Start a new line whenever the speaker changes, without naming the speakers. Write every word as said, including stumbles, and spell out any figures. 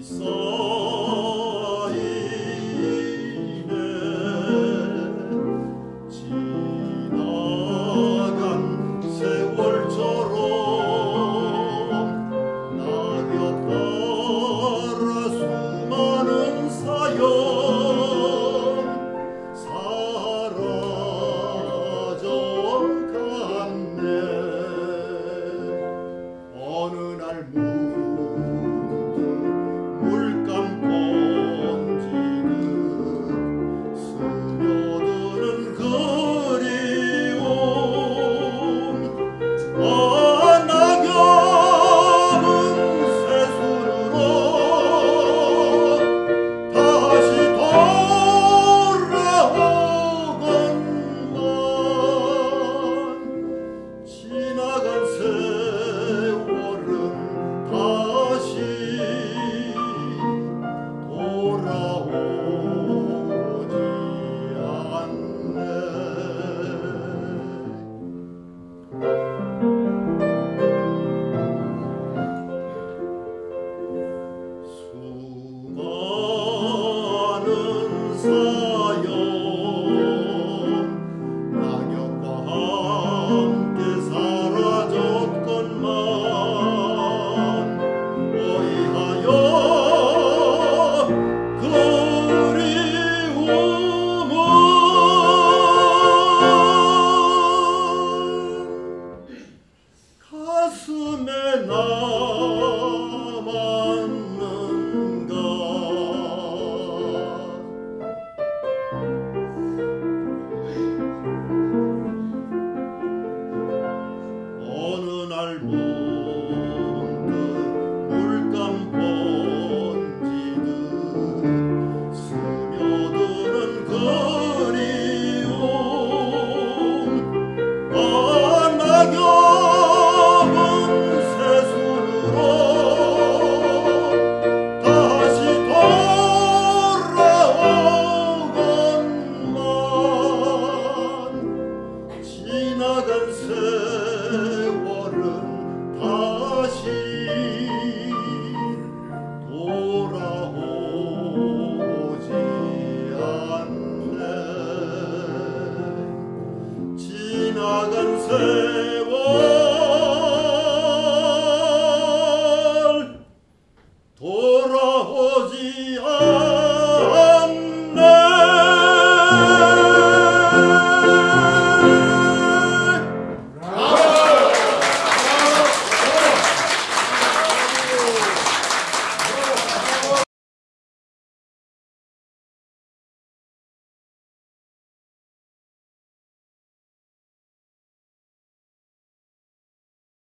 쌓이네. 지나간 세월처럼 낙엽 따라 수많은 사연 사라져갔네. 어느 날 문득 물감 번지듯 스며드는 그리움. 아, 낙엽은 새순으로 다시 돌아오건만 지나간 세월은 다시 돌아오지 않네. 수많은 사연 낙엽과 함께 사라졌건만 어이하여 그리움은 가슴에 남았는가. 어느 날 문득 물감 번지듯 스며드는 그리움. 아, 낙엽은 새순으로 다시 돌아오건만 지나간 세월은 다시 돌아오지 않네. 지나간 세